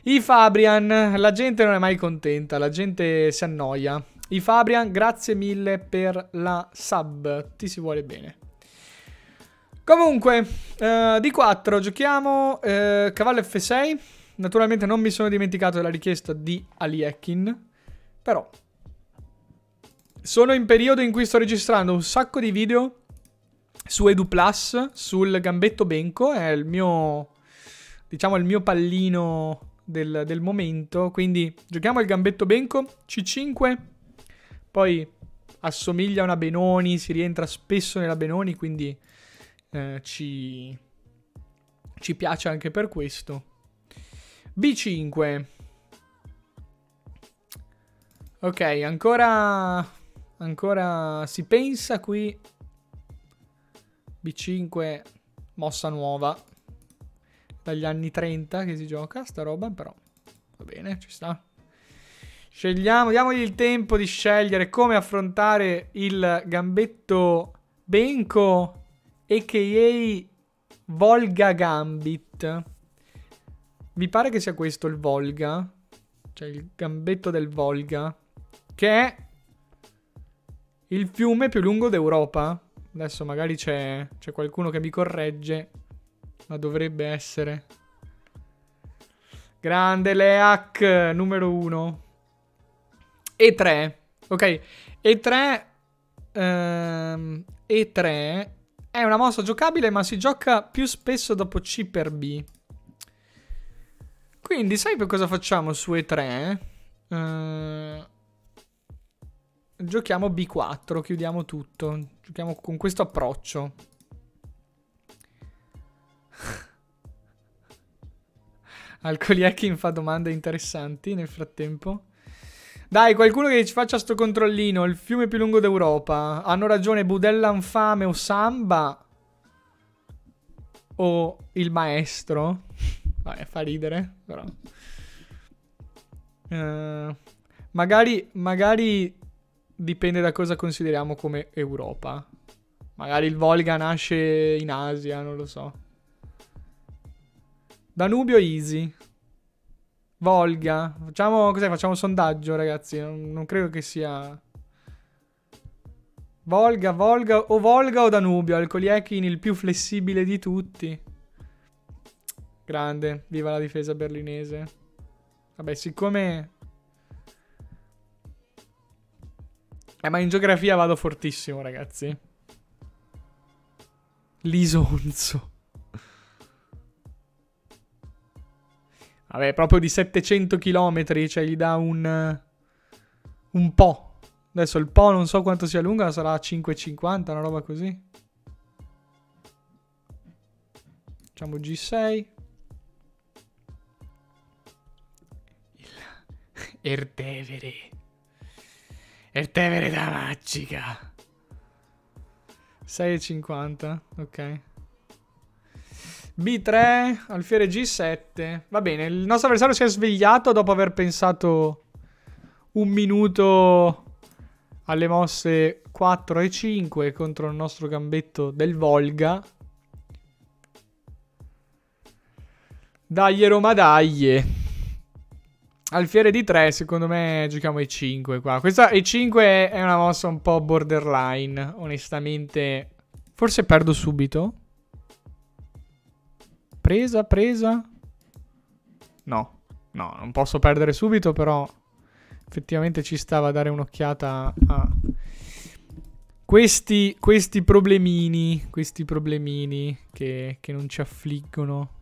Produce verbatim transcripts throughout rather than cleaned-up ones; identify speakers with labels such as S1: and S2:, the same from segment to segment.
S1: I Fabrian, la gente non è mai contenta, la gente si annoia. I Fabrian, grazie mille per la sub, ti si vuole bene. Comunque, eh, D quattro, giochiamo eh, cavallo F sei. Naturalmente non mi sono dimenticato della richiesta di Aliekin, però sono in periodo in cui sto registrando un sacco di video su EduPlus, sul gambetto Benko, è il mio, diciamo, il mio pallino del, del momento, quindi giochiamo il gambetto Benko, C cinque, poi assomiglia a una Benoni, si rientra spesso nella Benoni, quindi eh, ci, ci piace anche per questo. B cinque. Ok, ancora, ancora si pensa qui. B cinque, mossa nuova. Dagli anni trenta che si gioca sta roba, però va bene, ci sta. Scegliamo, diamogli il tempo di scegliere come affrontare il gambetto Benko, a k a. Volga Gambit. Vi pare che sia questo il Volga? Cioè il gambetto del Volga, che è il fiume più lungo d'Europa. Adesso magari c'è qualcuno che mi corregge, ma dovrebbe essere. Grande Leak, numero uno. E tre. Ok, E tre... Ehm, E tre è una mossa giocabile, ma si gioca più spesso dopo C per B. Quindi, sai per cosa facciamo su E tre? Uh, giochiamo B quattro, chiudiamo tutto. Giochiamo con questo approccio. Alcoliekin fa domande interessanti nel frattempo. Dai, qualcuno che ci faccia sto controllino. Il fiume più lungo d'Europa. Hanno ragione Budella Infame o Samba? O il maestro? Vabbè, fa ridere, però. Uh, magari, magari dipende da cosa consideriamo come Europa. Magari il Volga nasce in Asia, non lo so. Danubio easy. Volga. Facciamo, cos'è? Facciamo un sondaggio, ragazzi. Non, non credo che sia... Volga, Volga, o Volga o Danubio. Alcoliekin, il più flessibile di tutti. Grande, viva la difesa berlinese. Vabbè, siccome... Eh, ma in geografia vado fortissimo, ragazzi. L'Isonzo. Vabbè, proprio di settecento chilometri, cioè gli dà un... Un po'. Adesso il Po non so quanto sia lunga, sarà cinque e cinquanta, una roba così. Facciamo G sei. Ertevere. Ertevere da magica. sei e cinquanta, ok. B tre, alfiere G sette. Va bene, il nostro avversario si è svegliato dopo aver pensato un minuto alle mosse quattro e cinque contro il nostro gambetto del Volga. Dai Roma, dai. Alfiere D tre, secondo me giochiamo E cinque qua. Questa E cinque è una mossa un po' borderline, onestamente. Forse perdo subito. Presa, presa. No, no, non posso perdere subito, però effettivamente ci stava a dare un'occhiata a questi, questi problemini, questi problemini che, che non ci affliggono.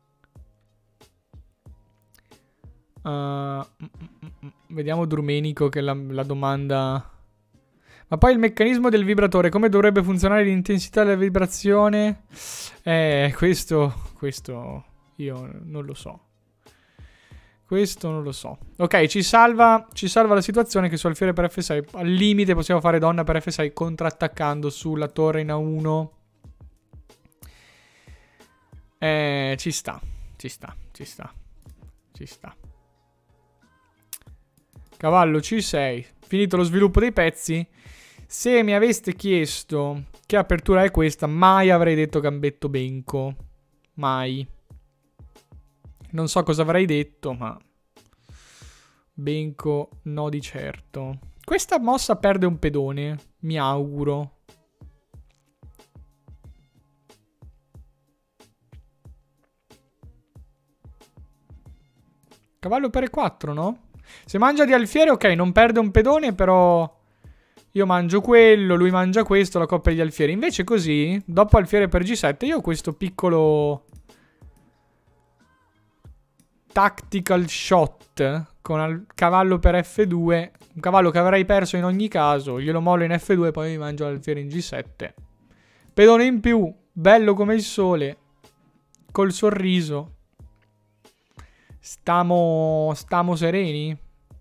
S1: Uh, vediamo Drumenico che la, la domanda... Ma poi il meccanismo del vibratore, come dovrebbe funzionare l'intensità della vibrazione? Eh, questo, questo io non lo so. Questo non lo so. Ok, ci salva, ci salva la situazione che su alfiere per F sei, al limite possiamo fare donna per F sei contrattaccando sulla torre in A uno. Eh, ci sta, ci sta, ci sta, ci sta. Cavallo C sei. Finito lo sviluppo dei pezzi. Se mi aveste chiesto che apertura è questa, mai avrei detto gambetto Benko. Mai. Non so cosa avrei detto, ma... Benco no di certo. Questa mossa perde un pedone, mi auguro. Cavallo per e quattro, no? Se mangia di alfiere, ok, non perde un pedone, però... Io mangio quello, lui mangia questo, la coppia degli alfieri. Invece così, dopo alfiere per G sette, io ho questo piccolo... Tactical shot con al cavallo per F due. Un cavallo che avrei perso in ogni caso. Glielo mollo in F due e poi mi mangio l'alfiere in G sette. Pedone in più, bello come il sole. Col sorriso. Stamo, stamo sereni?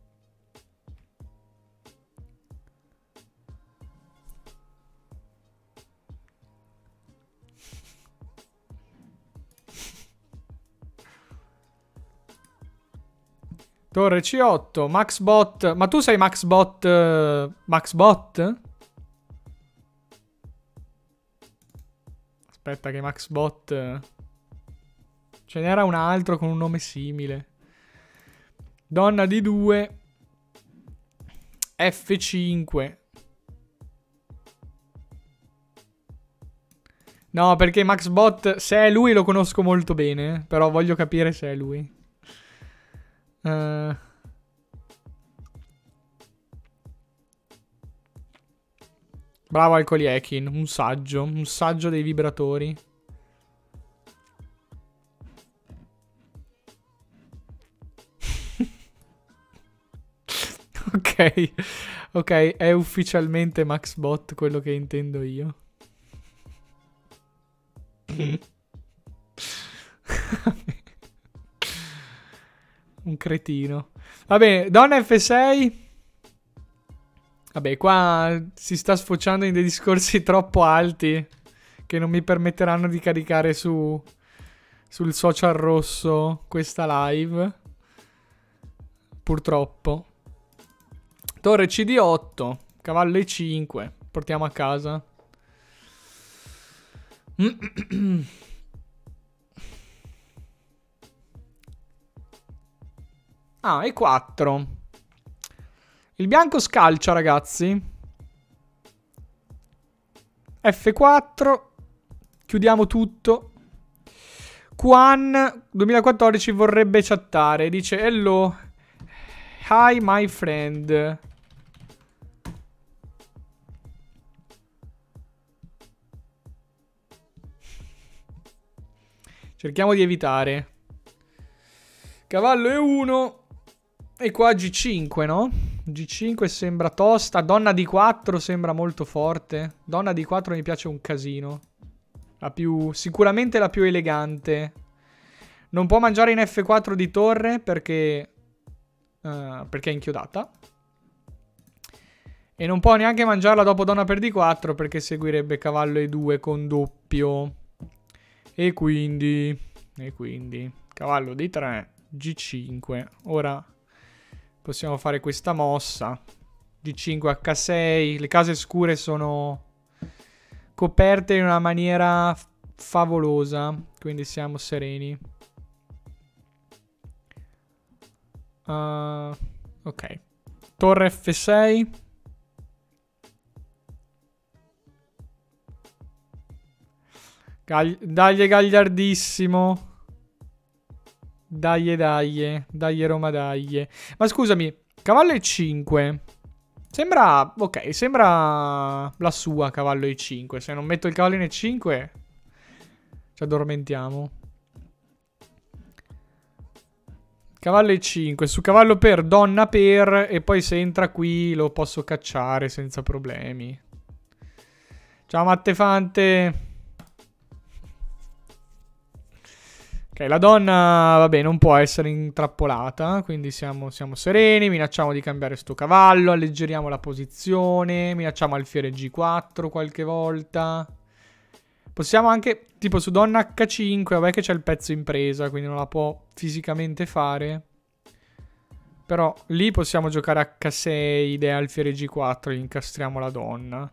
S1: Torre C otto, Maxbot. Ma tu sei Maxbot... Uh, Maxbot? Aspetta che Maxbot... Uh, ce n'era un altro con un nome simile. Donna di due. F cinque. No, perché Maxbot, se è lui lo conosco molto bene. Però voglio capire se è lui. Uh. Bravo Alcoliekin, un saggio, un saggio dei vibratori. Ok, ok, è ufficialmente Maxbot quello che intendo io. Un cretino. Vabbè, donna F sei. Vabbè, qua si sta sfociando in dei discorsi troppo alti che non mi permetteranno di caricare su sul social rosso questa live. Purtroppo. Torre C D otto. Cavallo E cinque. Portiamo a casa. Ah, E quattro. Il bianco scalcia, ragazzi. F quattro. Chiudiamo tutto. Quan duemilaquattordici vorrebbe chattare. Dice: hello. Hi, my friend. Cerchiamo di evitare. Cavallo E uno. E qua G cinque, no? G cinque sembra tosta. Donna D quattro sembra molto forte. Donna D quattro mi piace un casino. La più... Sicuramente la più elegante. Non può mangiare in F quattro di torre perché... Uh, perché è inchiodata. E non può neanche mangiarla dopo donna per D quattro perché seguirebbe cavallo E due con doppio. E quindi... E quindi... Cavallo D tre, G cinque. Ora... Possiamo fare questa mossa. G cinque, H sei. Le case scure sono coperte in una maniera favolosa. Quindi siamo sereni. Uh, ok. Torre F sei. Gagli dagli gagliardissimo. Dai, dai, dai Roma, dai. Ma scusami, cavallo E cinque. Sembra, ok, sembra la sua cavallo E cinque. Se non metto il cavallo in E cinque ci addormentiamo. Cavallo E cinque, su cavallo per, donna per. E poi se entra qui lo posso cacciare senza problemi. Ciao Mattefante. Ok, la donna, vabbè, non può essere intrappolata, quindi siamo, siamo sereni, minacciamo di cambiare sto cavallo, alleggeriamo la posizione, minacciamo alfiere G quattro qualche volta. Possiamo anche, tipo su donna H cinque, vabbè che c'è il pezzo in presa, quindi non la può fisicamente fare. Però lì possiamo giocare H sei, idea alfiere G quattro e incastriamo la donna.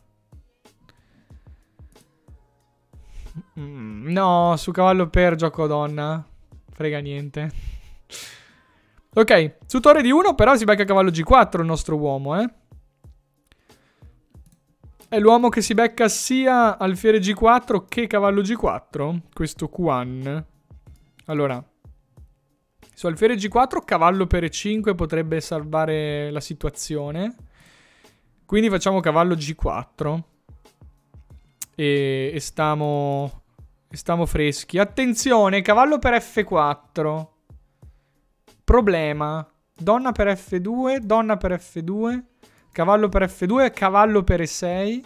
S1: Mm, no, su cavallo per gioco donna. Frega niente. Ok, su torre di uno però si becca cavallo G quattro il nostro uomo, eh. È l'uomo che si becca sia alfiere G quattro che cavallo G quattro. Questo Quan. Allora, su alfiere G quattro, cavallo per E cinque potrebbe salvare la situazione. Quindi facciamo cavallo G quattro. E, e stiamo, e stiamo freschi. Attenzione, cavallo per F quattro. Problema. Donna per F due, donna per F due. Cavallo per F due, cavallo per E sei.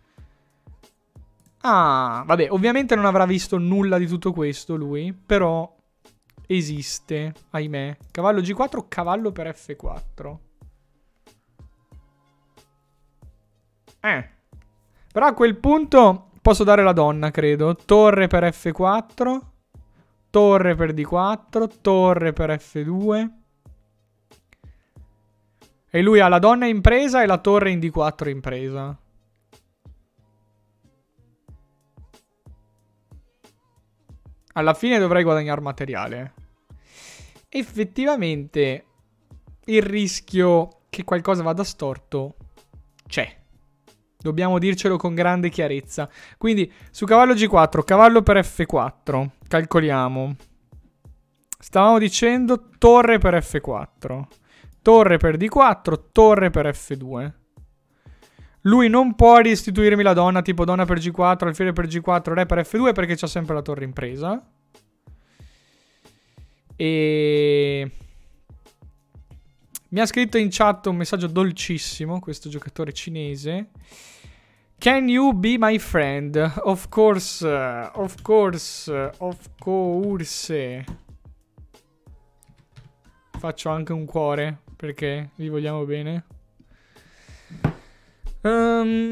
S1: Ah, vabbè, ovviamente non avrà visto nulla di tutto questo lui, però esiste, ahimè. Cavallo G quattro, cavallo per F quattro. Eh. Però a quel punto posso dare la donna, credo. Torre per F quattro. Torre per D quattro. Torre per F due. E lui ha la donna in presa e la torre in D quattro in presa. Alla fine dovrei guadagnare materiale. Effettivamente il rischio che qualcosa vada storto c'è. Dobbiamo dircelo con grande chiarezza. Quindi su cavallo G quattro, cavallo per F quattro. Calcoliamo. Stavamo dicendo torre per F quattro. Torre per D quattro, torre per F due. Lui non può restituirmi la donna, tipo donna per G quattro, alfiere per G quattro, re per F due, perché c'ha sempre la torre in presa. E... mi ha scritto in chat un messaggio dolcissimo, questo giocatore cinese. Can you be my friend? Of course, of course, of course. Faccio anche un cuore, perché vi vogliamo bene. Um,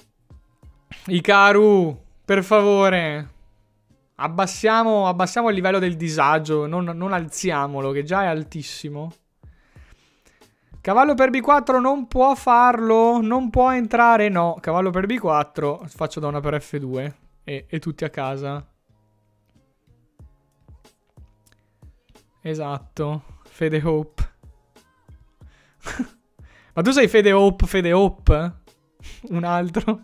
S1: Hikaru, per favore, abbassiamo, abbassiamo il livello del disagio, non, non alziamolo, che già è altissimo. Cavallo per B quattro non può farlo, non può entrare, no. Cavallo per B quattro, faccio donna per F due e, e tutti a casa. Esatto, Fede Hope. Ma tu sei Fede Hope, Fede Hope? Un altro?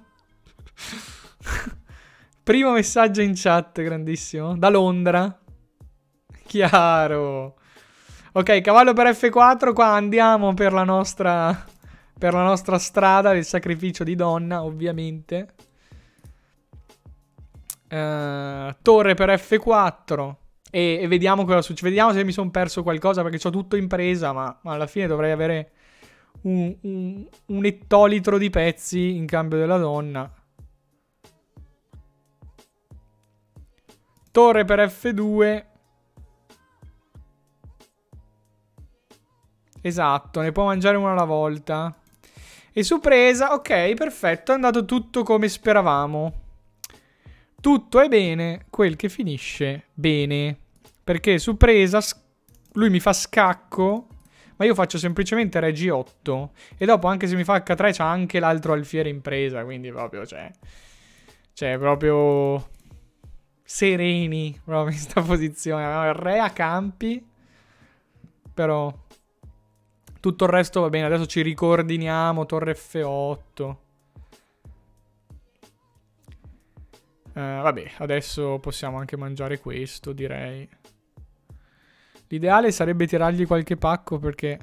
S1: Primo messaggio in chat, grandissimo. Da Londra. Chiaro. Ok, cavallo per F quattro, qua andiamo per la nostra, per la nostra strada del sacrificio di donna, ovviamente. Uh, torre per F quattro. E, e vediamo cosa succede. Vediamo se mi sono perso qualcosa, perché ho tutto in presa, ma, ma alla fine dovrei avere un, un, un ettolitro di pezzi in cambio della donna. Torre per F due. Esatto, ne può mangiare una alla volta. E su presa, ok, perfetto, è andato tutto come speravamo. Tutto è bene, quel che finisce bene. Perché su presa lui mi fa scacco, ma io faccio semplicemente re G otto. E dopo, anche se mi fa H tre, c'ha anche l'altro alfiere in presa, quindi proprio, cioè... Cioè, proprio... sereni, proprio in sta posizione. Re a campi. Però... tutto il resto va bene, adesso ci ricoordiniamo, torre F otto. Uh, vabbè, adesso possiamo anche mangiare questo, direi. L'ideale sarebbe tirargli qualche pacco perché...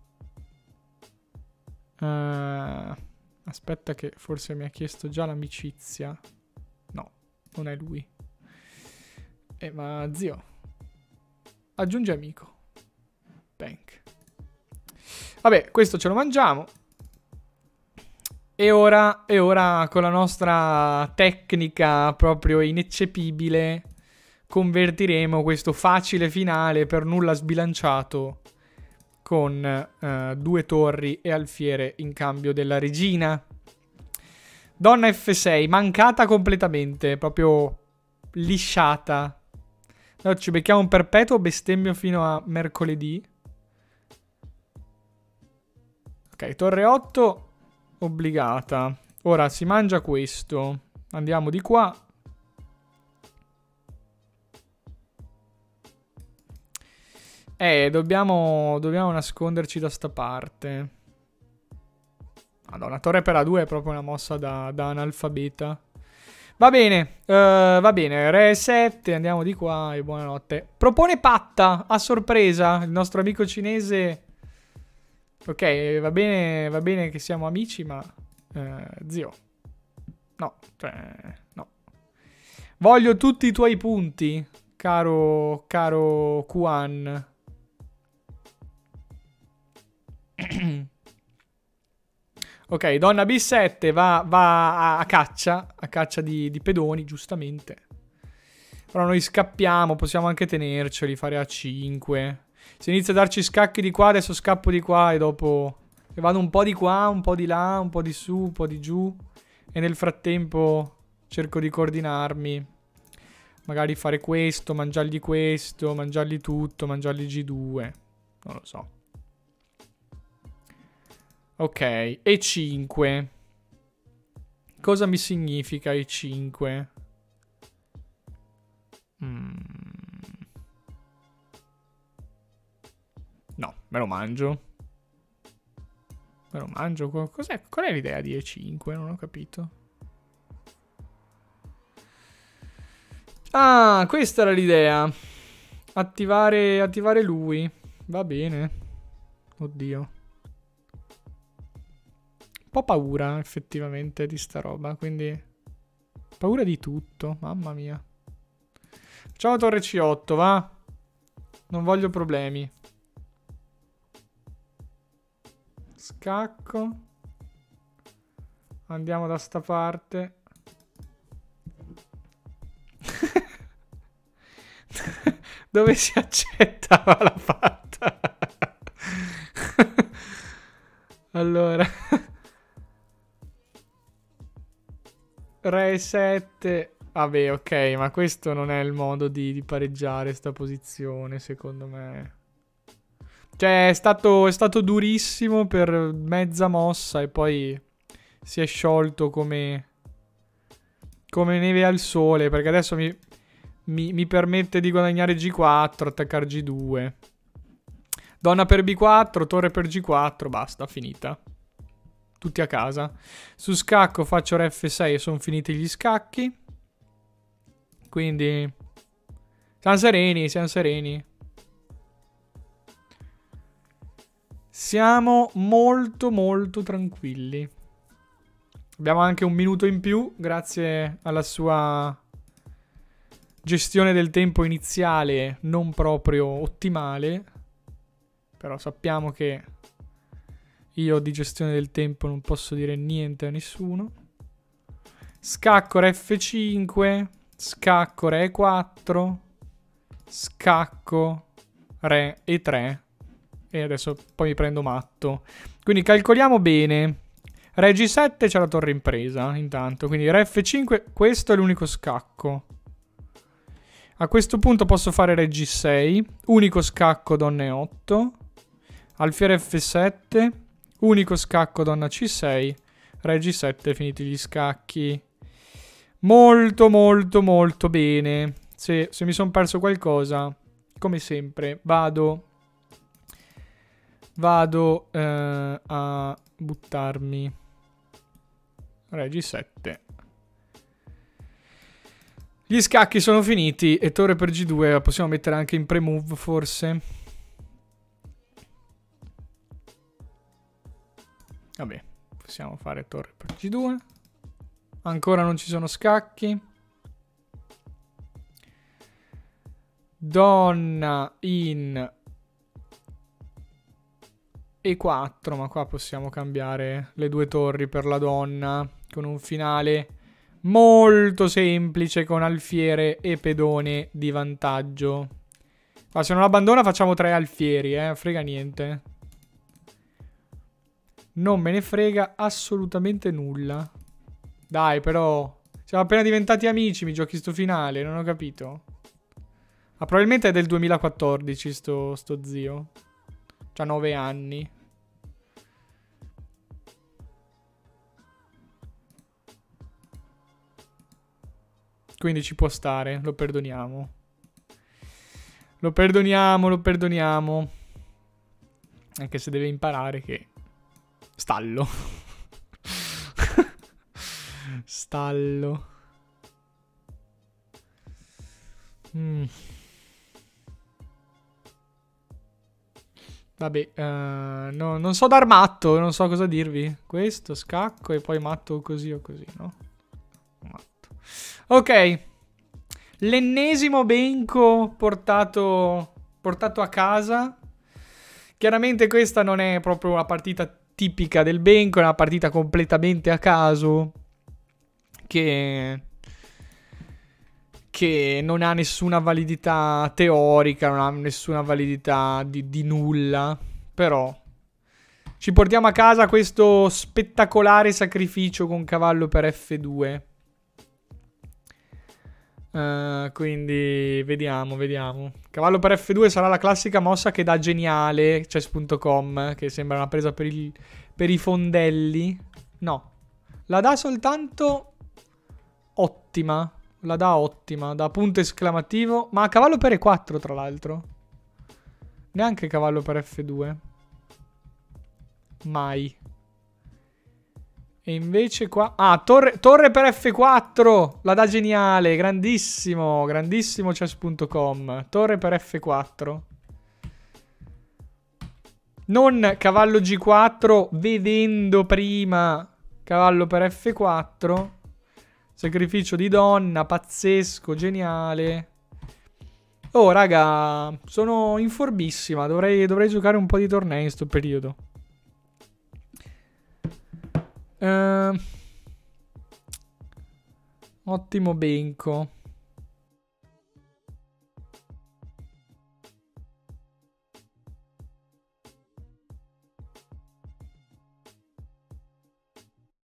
S1: Uh, aspetta che forse mi ha chiesto già l'amicizia. No, non è lui. Eh, ma zio, aggiungi amico. Bank. Vabbè, questo ce lo mangiamo. E ora, e ora con la nostra tecnica proprio ineccepibile convertiremo questo facile finale per nulla sbilanciato con uh, due torri e alfiere in cambio della regina. Donna F sei, mancata completamente, proprio lisciata. Allora, ci becchiamo un perpetuo, bestemmio fino a mercoledì. Ok, torre otto, obbligata. Ora si mangia questo. Andiamo di qua. Eh, dobbiamo, dobbiamo nasconderci da sta parte. Madonna, torre per A due è proprio una mossa da, da analfabeta. Va bene, uh, va bene, re E sette, andiamo di qua e buonanotte. Propone patta, a sorpresa, il nostro amico cinese. Ok, va bene, va bene che siamo amici, ma... Uh, zio. No, cioè, no. Voglio tutti i tuoi punti, caro, caro Kuan. Ok, donna B sette va, va a, a caccia, a caccia di, di pedoni, giustamente. Però noi scappiamo, possiamo anche tenerceli, fare A cinque. Se inizia a darci scacchi di qua, adesso scappo di qua e dopo... E vado un po' di qua, un po' di là, un po' di su, un po' di giù. E nel frattempo cerco di coordinarmi. Magari fare questo, mangiargli questo, mangiargli tutto, mangiargli G due. Non lo so. Ok, E cinque. Cosa mi significa E cinque? Mm. No, me lo mangio. Me lo mangio. Cos'è? Qual è l'idea di E cinque? Non ho capito. Ah, questa era l'idea. Attivare, attivare lui. Va bene. Oddio. Un po' paura effettivamente di sta roba, quindi paura di tutto, mamma mia. Facciamo torre C otto, va? Non voglio problemi. Scacco. Andiamo da sta parte. Dove si accettava la fatta? Allora... Re sette. Vabbè, ok, ma questo non è il modo di, di pareggiare sta posizione, secondo me. Cioè, è stato, è stato durissimo per mezza mossa e poi si è sciolto come, come neve al sole, perché adesso mi, mi, mi permette di guadagnare G quattro, attaccare G due. Donna per B quattro, torre per G quattro, basta, finita. Tutti a casa. Su scacco faccio Re F sei e sono finiti gli scacchi. Quindi siamo sereni, siamo sereni. Siamo molto molto tranquilli. Abbiamo anche un minuto in più grazie alla sua gestione del tempo iniziale non proprio ottimale. Però sappiamo che io di gestione del tempo non posso dire niente a nessuno. Scacco Re F cinque. Scacco Re E quattro. Scacco Re E tre. E adesso poi mi prendo matto. Quindi calcoliamo bene. Re G sette c'è la torre in presa intanto. Quindi Re F cinque, questo è l'unico scacco. A questo punto posso fare Re G sei. Unico scacco donna E otto. Alfiere F sette. Unico scacco donna C sei. Re G sette, finiti gli scacchi. Molto molto molto bene. Se, se mi sono perso qualcosa, come sempre, vado... Vado eh, a buttarmi. Re G sette. Gli scacchi sono finiti e torre per G due la possiamo mettere anche in pre-move forse. Vabbè, possiamo fare torre per G due. Ancora non ci sono scacchi. Donna in E quattro, ma qua possiamo cambiare le due torri per la donna con un finale molto semplice con alfiere e pedone di vantaggio. Ma se non abbandona facciamo tre alfieri, eh, frega niente. Non me ne frega assolutamente nulla. Dai, però siamo appena diventati amici, mi giochi sto finale, non ho capito. Ma probabilmente è del duemilaquattordici sto, sto zio. C'ha nove anni. Quindi ci può stare, lo perdoniamo. Lo perdoniamo, lo perdoniamo. Anche se deve imparare che... Stallo. Stallo. Mm. Vabbè, uh, no, non so dar matto, non so cosa dirvi. Questo, scacco e poi matto così o così, no? Matto. Ok. L'ennesimo benco portato, portato a casa. Chiaramente questa non è proprio una partita tipica del benco, è una partita completamente a caso. Che... che non ha nessuna validità teorica, non ha nessuna validità di, di nulla, però ci portiamo a casa questo spettacolare sacrificio con cavallo per F due. Uh, quindi vediamo, vediamo. Cavallo per F due sarà la classica mossa che dà geniale, chess punto com, che sembra una presa per, il, per i fondelli. No, la dà soltanto ottima. La dà ottima, da punto esclamativo. Ma cavallo per E quattro, tra l'altro. Neanche cavallo per F due. Mai. E invece qua... Ah, torre, torre per F quattro. La dà geniale. Grandissimo. Grandissimo chess punto com. Torre per F quattro. Non cavallo G quattro, vedendo prima cavallo per F quattro. Sacrificio di donna, pazzesco, geniale. Oh, raga, sono in forbissima. Dovrei, dovrei giocare un po' di tornei in sto periodo. Uh, ottimo benco.